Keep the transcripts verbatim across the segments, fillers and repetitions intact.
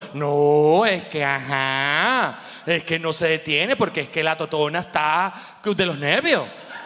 No, es que ajá, es que no se detiene porque es que la totona está de los nervios.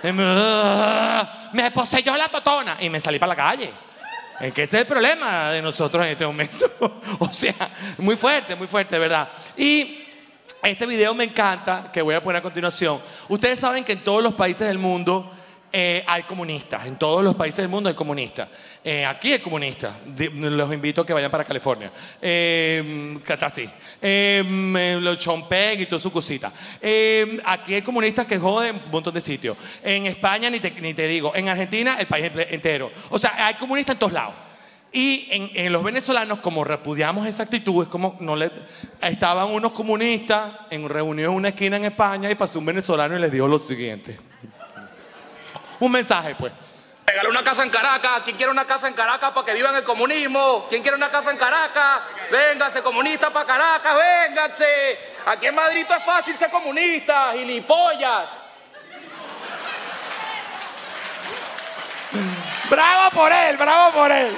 Me poseyó la totona y me salí para la calle. Es que ese es el problema de nosotros en este momento. O sea, muy fuerte, muy fuerte, ¿verdad? Y este video me encanta, que voy a poner a continuación. Ustedes saben que en todos los países del mundo eh, hay comunistas. En todos los países del mundo hay comunistas. Eh, aquí hay comunistas. Los invito a que vayan para California. Eh, así. Eh, los Chompeg y toda su cosita. Eh, aquí hay comunistas que joden un montón de sitios. En España ni te, ni te digo. En Argentina el país entero. O sea, hay comunistas en todos lados. Y en, en los venezolanos, como repudiamos esa actitud, es como no le, estaban unos comunistas en reunión en una esquina en España y pasó un venezolano y les dijo lo siguiente. Un mensaje, pues. Regala una casa en Caracas. ¿Quién quiere una casa en Caracas para que vivan el comunismo? ¿Quién quiere una casa en Caracas? Vénganse, comunistas para Caracas, vénganse. Aquí en Madrid es fácil ser comunista, gilipollas. ¡Bravo por él! ¡Bravo por él!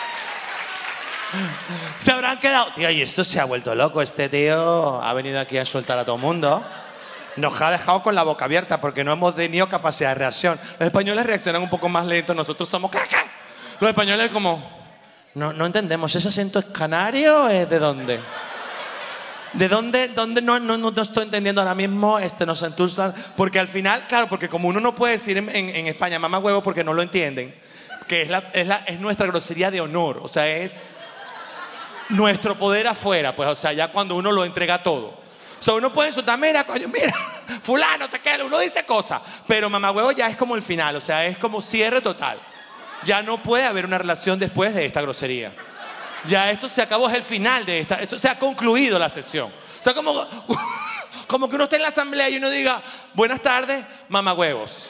Se habrán quedado... Tío, y esto se ha vuelto loco. Este tío ha venido aquí a soltar a todo el mundo. Nos ha dejado con la boca abierta porque no hemos tenido capacidad de reacción. Los españoles reaccionan un poco más lento. Nosotros somos caca. Los españoles como... No, no entendemos. ¿Ese acento es canario o es de dónde? ¿De dónde? ¿Dónde? No, no, no, no estoy entendiendo ahora mismo. Este, no sé, tú, porque al final, claro, porque como uno no puede decir en, en, en España mamá huevo porque no lo entienden, que es, la, es, la, es nuestra grosería de honor. O sea, es nuestro poder afuera. Pues, o sea, ya cuando uno lo entrega todo. O sea, uno puede insultar, mira, coño, mira, fulano, sé qué, uno dice cosas. Pero mamagüevo ya es como el final, o sea, es como cierre total. Ya no puede haber una relación después de esta grosería. Ya esto se acabó, es el final de esta, esto se ha concluido la sesión. O sea, como, como que uno esté en la asamblea y uno diga, buenas tardes, mamagüevos.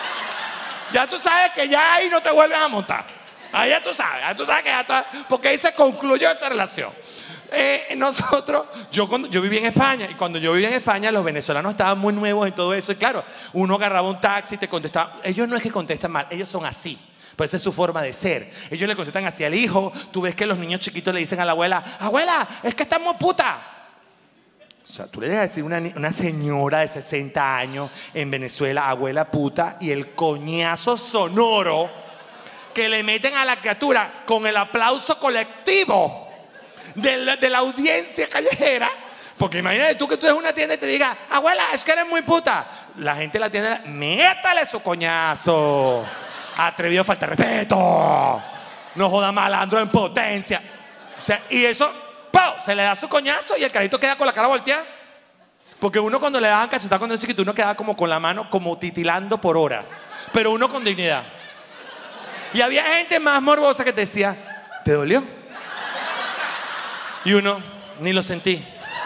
Ya tú sabes que ya ahí no te vuelven a montar. Ahí ya tú sabes, ya tú sabes que ya tú, porque ahí se concluyó esa relación. Eh, nosotros, yo, cuando, yo viví en España y cuando yo vivía en España los venezolanos estaban muy nuevos en todo eso y claro, uno agarraba un taxi y te contestaba. Ellos no es que contestan mal, ellos son así, pues esa es su forma de ser. Ellos le contestan así al hijo. Tú ves que los niños chiquitos le dicen a la abuela, abuela, es que estamos puta. O sea, tú le llegas a decir a una, una señora de sesenta años en Venezuela, abuela puta, y el coñazo sonoro que le meten a la criatura con el aplauso colectivo De la, de la audiencia callejera. Porque imagínate tú que tú eres una tienda y te diga, abuela, es que eres muy puta. La gente de la tienda, métale su coñazo. Atrevido, falta de respeto. No joda, malandro en potencia. O sea, y eso, ¡pau! Se le da su coñazo y el carajito queda con la cara volteada. Porque uno cuando le daban cachetada cuando era chiquito, uno quedaba como con la mano, como titilando por horas. Pero uno con dignidad. Y había gente más morbosa que te decía, ¿te dolió? Y uno, ni lo sentí.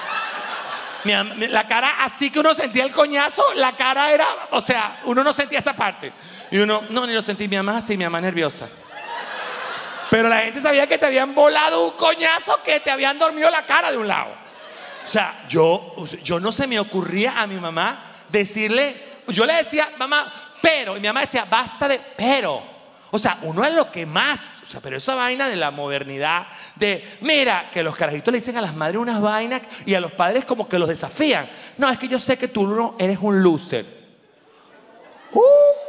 La cara, así que uno sentía el coñazo, la cara era, o sea, uno no sentía esta parte. Y uno, no, ni lo sentí. Mi mamá así, mi mamá nerviosa. Pero la gente sabía que te habían volado un coñazo, que te habían dormido la cara de un lado. O sea, yo, yo no se me ocurría a mi mamá decirle, yo le decía, mamá, pero, y mi mamá decía, basta de pero. O sea, uno es lo que más, o sea, pero esa vaina de la modernidad, de, mira, que los carajitos le dicen a las madres unas vainas y a los padres como que los desafían. No, es que yo sé que tú no eres un loser. Uh.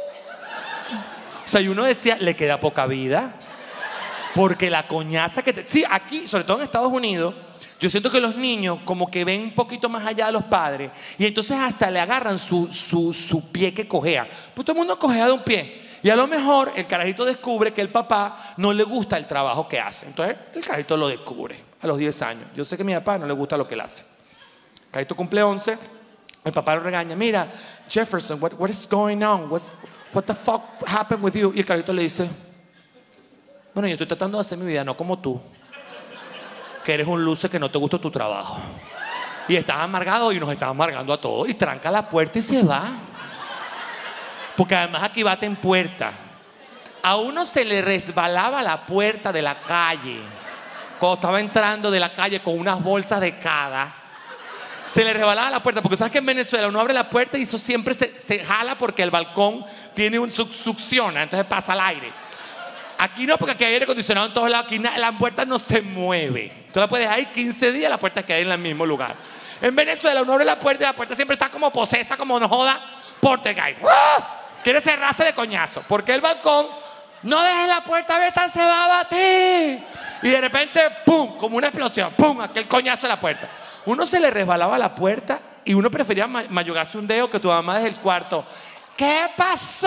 O sea, y uno decía, le queda poca vida. Porque la coñaza que te... Sí, aquí, sobre todo en Estados Unidos, yo siento que los niños como que ven un poquito más allá de los padres y entonces hasta le agarran su, su, su pie que cojea. Pues todo el mundo cojea de un pie. Y a lo mejor el carajito descubre que el papá no le gusta el trabajo que hace. Entonces el carajito lo descubre a los diez años. Yo sé que a mi papá no le gusta lo que él hace. El carajito cumple once. El papá lo regaña. Mira, Jefferson, what, what is going on? What's, what the fuck happened with you? Y el carajito le dice, bueno, yo estoy tratando de hacer mi vida, no como tú, que eres un loser, que no te gusta tu trabajo. Y estás amargado y nos estás amargando a todos. Y tranca la puerta y se va. Porque además aquí bate en puerta. A uno se le resbalaba la puerta de la calle. Cuando estaba entrando de la calle con unas bolsas de cada. Se le resbalaba la puerta. Porque sabes que en Venezuela uno abre la puerta y eso siempre se, se jala porque el balcón tiene un succiona. Entonces pasa el aire. Aquí no, porque aquí hay aire acondicionado en todos lados. Aquí la puerta no se mueve. Tú la puedes dejar ahí quince días, la puerta queda en el mismo lugar. En Venezuela uno abre la puerta y la puerta siempre está como posesa, como no joda, poltergeist. ¡Ah! Quiere cerrarse de coñazo. Porque el balcón, no dejes la puerta abierta, se va a batir. Y de repente, pum, como una explosión, pum, aquel coñazo de la puerta. Uno se le resbalaba la puerta y uno prefería mayugarse un dedo que tu mamá desde el cuarto. ¿Qué pasó?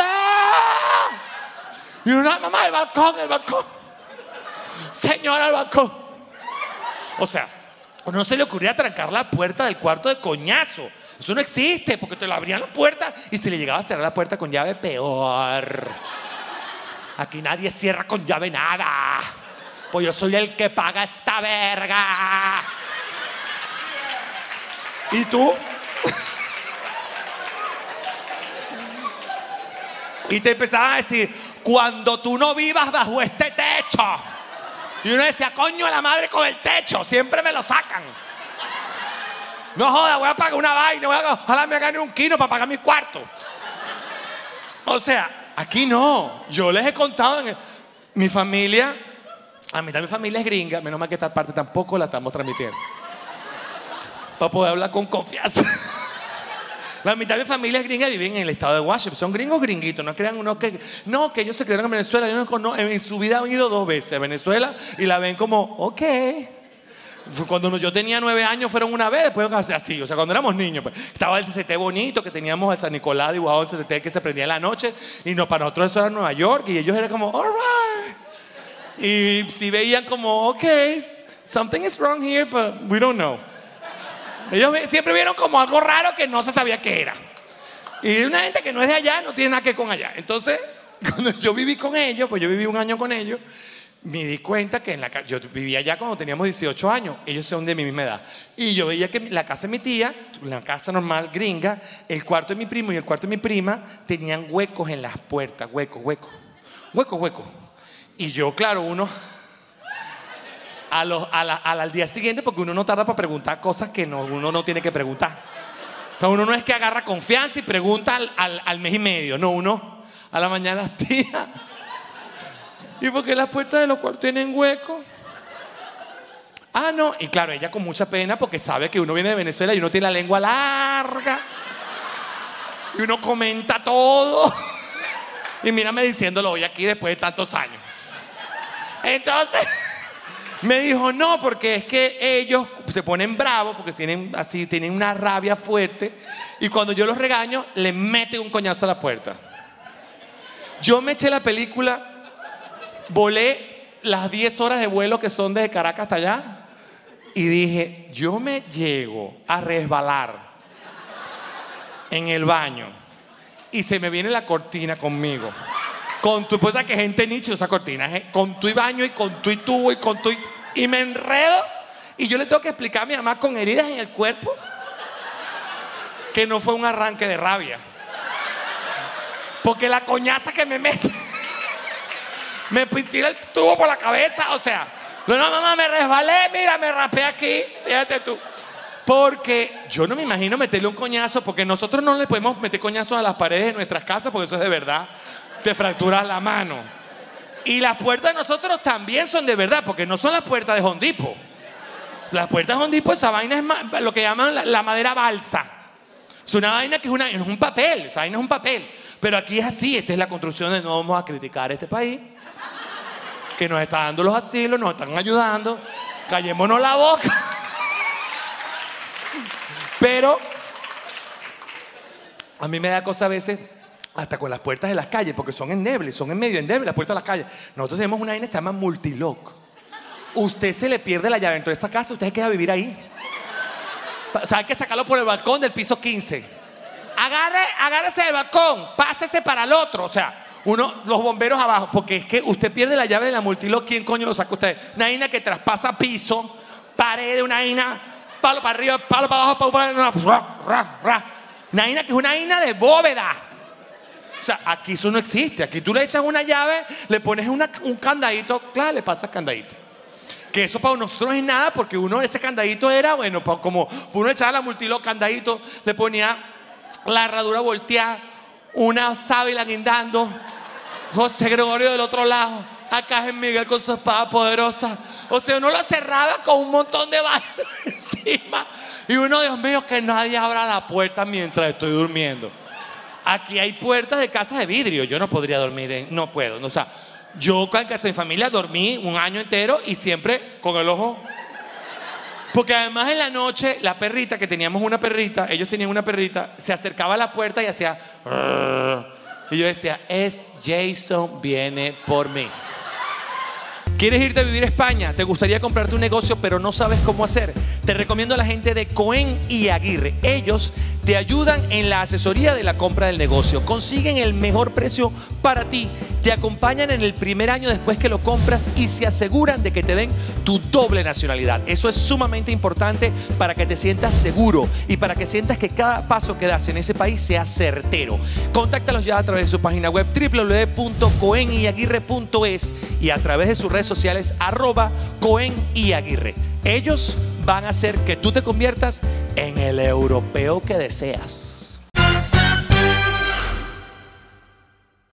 Y una mamá, el balcón, el balcón. Señora, el balcón. O sea, a uno se le ocurría trancar la puerta del cuarto de coñazo. Eso no existe, porque te lo abrían la puerta y si le llegaba a cerrar la puerta con llave, peor. Aquí nadie cierra con llave nada. Pues yo soy el que paga esta verga. ¿Y tú? Y te empezaban a decir, cuando tú no vivas bajo este techo. Y uno decía, coño a la madre con el techo, siempre me lo sacan. No joda, voy a pagar una vaina, voy a, ojalá me gane un kilo para pagar mi cuarto. O sea, aquí no. Yo les he contado, en el, mi familia, a mitad de mi familia es gringa, menos mal que esta parte tampoco la estamos transmitiendo. Para poder hablar con confianza. La mitad de mi familia es gringa y viven en el estado de Washington. Son gringos gringuitos, no crean uno que... No, que ellos se crearon en Venezuela. Yo no, no, en su vida han ido dos veces a Venezuela y la ven como, ok. Cuando yo tenía nueve años fueron una vez, después así, o sea, cuando éramos niños. Pues, estaba el C C T bonito, que teníamos el San Nicolás dibujado en C C T que se prendía en la noche. Y no, para nosotros eso era Nueva York y ellos eran como, all right. Y si veían como, ok, something is wrong here, but we don't know. Ellos siempre vieron como algo raro que no se sabía qué era. Y una gente que no es de allá no tiene nada que ver con allá. Entonces, cuando yo viví con ellos, pues yo viví un año con ellos, me di cuenta que en la casa, yo vivía allá cuando teníamos dieciocho años, ellos son de mi misma edad. Y yo veía que la casa de mi tía, la casa normal gringa, el cuarto de mi primo y el cuarto de mi prima tenían huecos en las puertas, huecos, huecos, huecos, huecos. Y yo, claro, uno... A los, a la, a la, al día siguiente, porque uno no tarda para preguntar cosas que no, uno no tiene que preguntar. O sea, uno no es que agarra confianza y pregunta al, al, al mes y medio. No, uno a la mañana, tía. ¿Y por qué las puertas de los cuartos tienen hueco? Ah, no. Y claro, ella con mucha pena porque sabe que uno viene de Venezuela y uno tiene la lengua larga. Y uno comenta todo. Y mírame diciéndolo hoy aquí después de tantos años. Entonces... Me dijo, no, porque es que ellos se ponen bravos porque tienen así, tienen una rabia fuerte y cuando yo los regaño, les meten un coñazo a la puerta. Yo me eché la película, volé las diez horas de vuelo que son desde Caracas hasta allá y dije, yo me llego a resbalar en el baño y se me viene la cortina conmigo. Con tu, pues, que gente nicho esa cortina, ¿eh? Con tu y baño y con tu y tubo y con tu y... Y me enredo y yo le tengo que explicar a mi mamá con heridas en el cuerpo que no fue un arranque de rabia. Porque la coñaza que me mete me tira el tubo por la cabeza, o sea, no, no, mamá, me resbalé, mira, me raspé aquí, fíjate tú. Porque yo no me imagino meterle un coñazo, porque nosotros no le podemos meter coñazos a las paredes de nuestras casas, porque eso es de verdad. Te fracturas la mano. Y las puertas de nosotros también son de verdad, porque no son las puertas de Home Depot. Las puertas de Home Depot, esa vaina es lo que llaman la, la madera balsa. Es una vaina que es, una, es un papel, esa vaina es un papel. Pero aquí es así, esta es la construcción de no vamos a criticar a este país, que nos está dando los asilos, nos están ayudando, callémonos la boca. Pero a mí me da cosa a veces... Hasta con las puertas de las calles, porque son endebles, son en medio endebles las puertas de las calles. Nosotros tenemos una vaina que se llama multilock. Usted se le pierde la llave dentro de esta casa, usted se queda a vivir ahí. O sea, hay que sacarlo por el balcón del piso quince. Agarre, agárrese del balcón, pásese para el otro. O sea, uno, los bomberos abajo, porque es que usted pierde la llave de la multilock, ¿quién coño lo saca usted? Una vaina que traspasa piso, pared, una vaina, palo para arriba, palo para abajo, palo para arriba, ra, ra, ra. Una vaina que es una vaina de bóveda. O sea, aquí eso no existe. Aquí tú le echas una llave, le pones una, un candadito, claro, le pasas candadito. Que eso para nosotros es nada, porque uno, ese candadito era, bueno, como uno echaba la multilock, candadito, le ponía la herradura volteada, una sábila guindando, José Gregorio del otro lado, Arcángel Miguel con su espada poderosa. O sea, uno lo cerraba con un montón de vainas encima. Y uno, Dios mío, que nadie abra la puerta mientras estoy durmiendo. Aquí hay puertas de casas de vidrio. Yo no podría dormir en... No puedo. O sea, yo en casa de mi familia dormí un año entero y siempre con el ojo... Porque además en la noche, la perrita, que teníamos una perrita, ellos tenían una perrita, se acercaba a la puerta y hacía... Y yo decía, es Jason, viene por mí. ¿Quieres irte a vivir a España? ¿Te gustaría comprarte un negocio pero no sabes cómo hacer? Te recomiendo a la gente de Cohen y Aguirre. Ellos te ayudan en la asesoría de la compra del negocio. Consiguen el mejor precio para ti. Te acompañan en el primer año después que lo compras y se aseguran de que te den tu doble nacionalidad. Eso es sumamente importante para que te sientas seguro y para que sientas que cada paso que das en ese país sea certero. Contáctalos ya a través de su página web doble u doble u doble u punto cohen y aguirre punto es y a través de sus redes sociales arroba Cohen y Aguirre. Ellos van a hacer que tú te conviertas en el europeo que deseas.